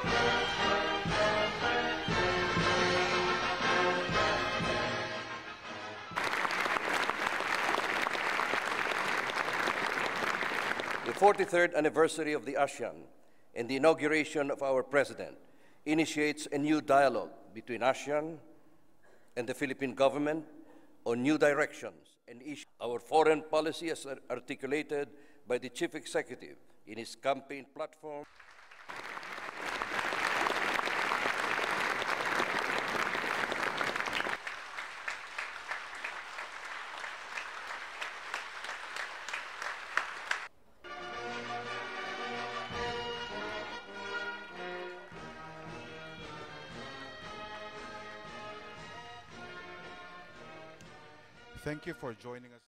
The 43rd anniversary of the ASEAN and the inauguration of our president initiates a new dialogue between ASEAN and the Philippine government on new directions and issues. Our foreign policy as articulated by the Chief Executive in his campaign platform. Thank you for joining us.